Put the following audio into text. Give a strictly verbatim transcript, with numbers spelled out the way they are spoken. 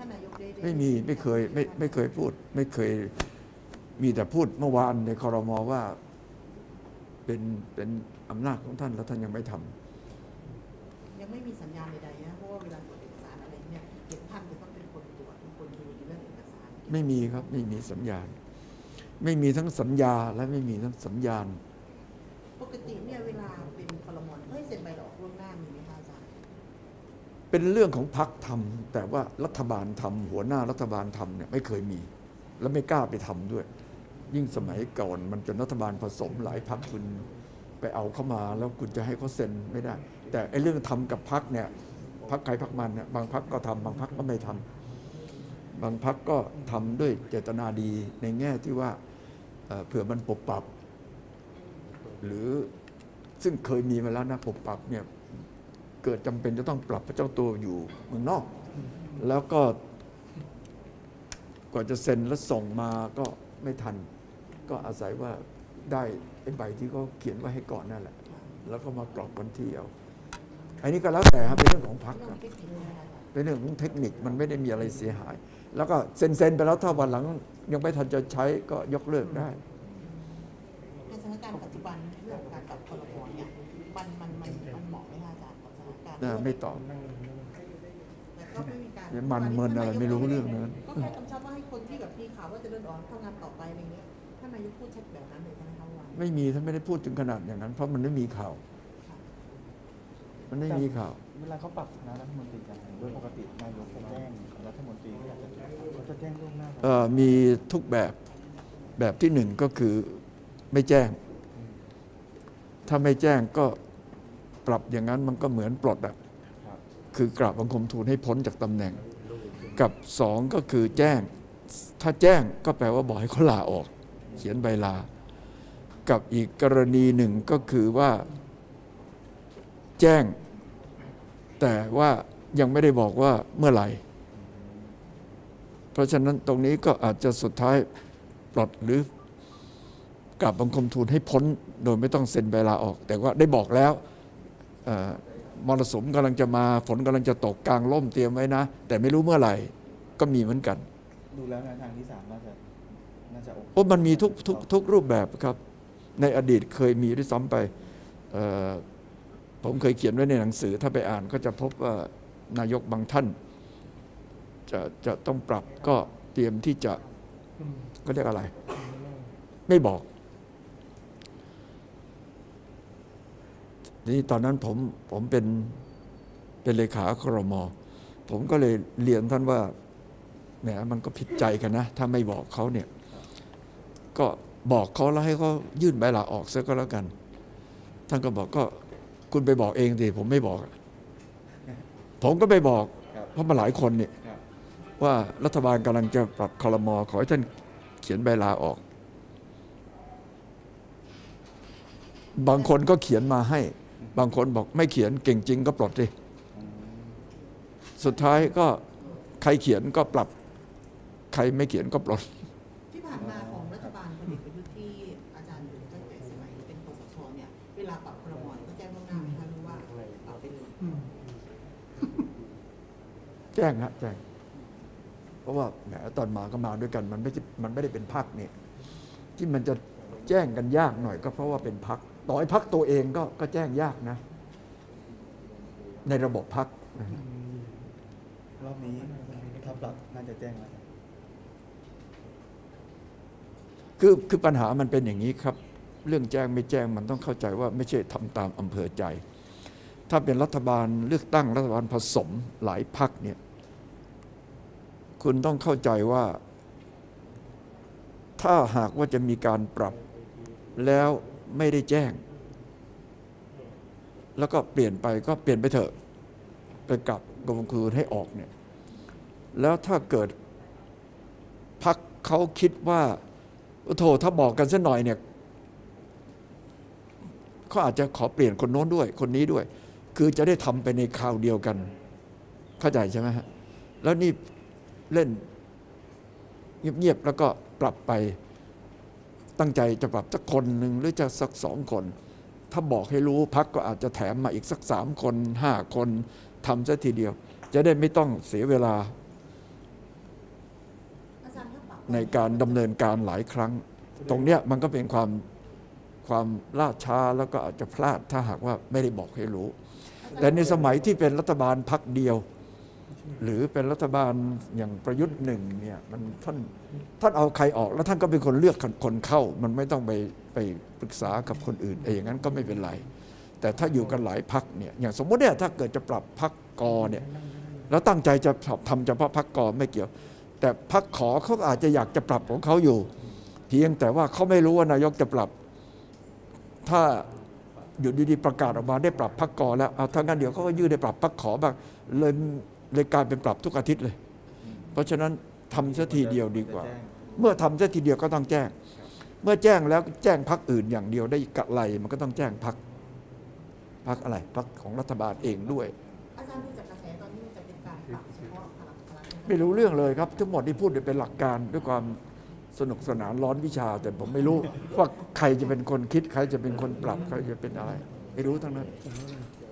นายกได้ไม่มีไม่เคยไม่ไม่เคยพูดไม่เคยมีแต่พูดเมื่อวานในครม.ว่าเป็นเป็นอำนาจของท่านแล้วท่านยังไม่ทำยังไม่มีสัญญาณใดๆนะเพราะว่าเวลาตรวจเอกสารอะไรเนี่ยเห็นท่านจะต้องเป็นคนตรวจเป็นคนดูในเรื่องเอกสารไม่มีครับไม่มีสัญญาณไม่มีทั้งสัญญาและไม่มีทั้งสัญญาณปกติเนี่ยเวลาเป็นครม.เฮ้ยเซ็นใบลาออกล่วงหน้ามีไหมคะอาจารย์เป็นเรื่องของพรรคทำแต่ว่ารัฐบาลทำหัวหน้ารัฐบาลทำเนี่ยไม่เคยมีและไม่กล้าไปทำด้วยยิ่งสมัยก่อนมันเป็นรัฐบาลผสมหลายพรรคคุณไปเอาเข้ามาแล้วคุณจะให้เขาเซ็นไม่ได้แต่ไอ้เรื่องทำกับพรรคเนี่ยพรรคใครพรรคมันเนี่ยบางพรรคก็ทำบางพรรคก็ไม่ทำบางพรรคก็ทำด้วยเจตนาดีในแง่ที่ว่าเผื่อมันปรับปรับหรือซึ่งเคยมีมาแล้วนะปรับปรับเนี่ยเกิดจำเป็นจะต้องปรับพระเจ้าตัวอยู่เมืองนอกแล้วก็กว่าจะเซ็นแล้วส่งมาก็ไม่ทันก็อาศัยว่าได้ไอ้ใบที่เขาเขียนไว้ให้ก่อนนั่นแหละแล้วก็มากรอกวันที่เอาอันนี้ก็แล้วแต่ครับเป็นเรื่องของพรรคครับเป็นเรื่องของเทคนิคมันไม่ได้มีอะไรเสียหายแล้วก็เซ็นเซ็นไปแล้วถ้าวันหลังยังไม่ทันจะใช้ก็ยกเลิกได้ในสถานการณ์ปัจจุบันเรื่องการปรับครม.เนี่ยมันมันมันมันเหมาะไหมคะอาจารย์กับสถานการณ์ไม่ตอบแต่ก็ไม่มีการมันเมินอะไรไม่รู้เรื่องนั้นก็แค่กำชับว่าให้คนที่แบบมีข่าวว่าจะเดินออกทำงานต่อไปอะไรเงี้ยท่านนายกพูดชัดแบบนั้นเลยนะคะวันไม่มีท่านไม่ได้พูดถึงขนาดอย่างนั้นเพราะมันไม่มีข่าวมันไม่มีข่าวเวลาเขาปรับคณะรัฐมนตรีกันโดยปกตินายกจะแจ้งรัฐมนตรีเขาอยากจะเขาจะแจ้งล่วงหน้าเอ่อมีทุกแบบแบบที่หนึ่งก็คือไม่แจ้งถ้าไม่แจ้งก็ปรับอย่างนั้นมันก็เหมือนปลดอ่ะคือกราบบังคมทูลให้พ้นจากตำแหน่งกับสองก็คือแจ้งถ้าแจ้งก็แปลว่าบอกให้เขาลาออกเขียนใบลากับอีกกรณีหนึ่งก็คือว่าแจ้งแต่ว่ายังไม่ได้บอกว่าเมื่อไหร่เพราะฉะนั้นตรงนี้ก็อาจจะสุดท้ายปลดหรือกราบบังคมทูลให้พ้นโดยไม่ต้องเซ็นใบลาออกแต่ว่าได้บอกแล้วมรสุมกำลังจะมาฝนกำลังจะตกกลางล่มเตรียมไว้นะแต่ไม่รู้เมื่อไหร่ก็มีเหมือนกันดูแล้วทางที่สามน่าจะน่าจะโอ้มันมีทุกทุกทุกรูปแบบครับในอดีตเคยมีด้วยซ้ำไปผมเคยเขียนไว้ในหนังสือถ้าไปอ่านก็จะพบว่านายกบางท่านจะจะต้องปรับก็เตรียมที่จะก็เรียกอะไรไม่บอกนี่ตอนนั้นผมผมเป็นเป็นเลขาครม.ผมก็เลยเรียนท่านว่าแหมมันก็ผิดใจกันนะถ้าไม่บอกเขาเนี่ยก็บอกเขาแล้วให้เขายื่นใบลาออกซะก็แล้วกันท่านก็บอกก็คุณไปบอกเองสิผมไม่บอกผมก็ไปบอกเพราะมาหลายคนเนี่ยว่ารัฐบาลกำลังจะปรับครม.ขอให้ท่านเขียนใบลาออกบางคนก็เขียนมาให้บางคนบอกไม่เขียนเก่งจริงก็ปลดดิสุดท้ายก็ใครเขียนก็ปรับใครไม่เขียนก็ปลดที่ผ่านมาของรัฐบาลพลเอกประยุทธ์ที่อาจารย์อยู่ตั้งแต่สมัยเป็นคสช.เนี่ยเวลาปรับครม.ก็แจ้งล่วงหน้าไหมคะหรือว่าปรับไปเลยแจ้งฮะแจ้งเพราะว่าแหมตอนมาก็มาด้วยกันมันไม่มันไม่ได้เป็นพรรคเนี่ยที่มันจะแจ้งกันยากหน่อยก็เพราะว่าเป็นพรรคต่อให้พรรคตัวเองก็ก็แจ้งยากนะในระบบพรรครอบนี้ถ้าปรับน่าจะแจ้งแล้วคือคือปัญหามันเป็นอย่างนี้ครับเรื่องแจ้งไม่แจ้งมันต้องเข้าใจว่าไม่ใช่ทำตามอำเภอใจถ้าเป็นรัฐบาลเลือกตั้งรัฐบาลผสมหลายพรรคเนี่ยคุณต้องเข้าใจว่าถ้าหากว่าจะมีการปรับแล้วไม่ได้แจ้งแล้วก็เปลี่ยนไปก็เปลี่ยนไปเถอะไปกลับกรมคูให้ออกเนี่ยแล้วถ้าเกิดพรรคเขาคิดว่าโอ้โถถ้าบอกกันสักหน่อยเนี่ยเขาอาจจะขอเปลี่ยนคนโน้นด้วยคนนี้ด้วยคือจะได้ทำไปในคราวเดียวกันเข้าใจใช่ไหมฮะแล้วนี่เล่นเงียบๆแล้วก็ปรับไปตั้งใจจะปรับสักคนหนึ่งหรือจะสักสองคนถ้าบอกให้รู้พรรคก็อาจจะแถมมาอีกสักสามคนห้าคนทำซะทีเดียวจะได้ไม่ต้องเสียเวลาในการดำเนินการหลายครั้ง ตรงเนี้ยมันก็เป็นความความล่าช้าแล้วก็อาจจะพลาดถ้าหากว่าไม่ได้บอกให้รู้ แต่ในสมัยที่เป็นรัฐบาลพรรคเดียว หรือเป็นรัฐบาลอย่างประยุทธ์หนึ่งเนี่ยมันท่านท่านเอาใครออกแล้วท่านก็เป็นคนเลือกคนเข้า มันไม่ต้องไปไปปรึกษากับคนอื่นเองอย่างนั้นก็ไม่เป็นไร แต่ถ้าอยู่กันหลายพรรคเนี่ยอย่างสมมติเนี่ยถ้าเกิดจะปรับพรรคกเนี่ยแล้วตั้งใจจะทำเฉพาะพรรคกไม่เกี่ยว แต่พรรคขอเขาอาจจะอยากจะปรับของเขาอยู่ เพียงแต่ว่าเขาไม่รู้ว่านายกจะปรับ ถ้าอยู่ดีๆประกาศออกมาได้ปรับพรรคกแล้วเอาถ้างั้นเดี๋ยวเขาก็ยื่นได้ปรับพรรคขอบ้างเลยเลยกลายเป็นปรับทุกอาทิตย์เลย เพราะฉะนั้นทำซะทีเดียวดีกว่า เมื่อทำซะทีเดียวก็ต้องแจ้ง เมื่อแจ้งแล้วแจ้งพรรคอื่นอย่างเดียวได้กะไรมันก็ต้องแจ้งพรรคพรรคอะไรพรรคของรัฐบาลเองด้วยอาจารย์ดูจากกระแสตอนนี้มันจะเป็นการปรับเฉพาะพลังพลังไม่รู้เรื่องเลยครับทั้งหมดที่พูดเป็นหลักการด้วยความสนุกสนานร้อนวิชา แต่ผมไม่รู้ว่าใครจะเป็นคนคิดใครจะเป็นคนปรับใครจะเป็นอะไรไม่รู้ทั้งนั้นเ